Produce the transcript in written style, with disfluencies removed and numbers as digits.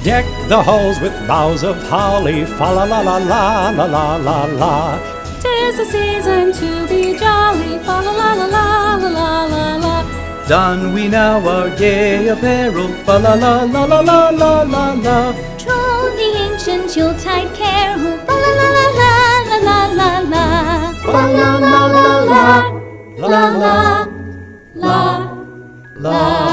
Deck the halls with boughs of holly, fa la la la la la la la la. 'Tis the season to be jolly, fa la la la la la la la la. Don we now our gay apparel, fa la la la la la la la la. Troll the ancient Yuletide carol, fa la la la la la la la. Fa la la la la la la la la.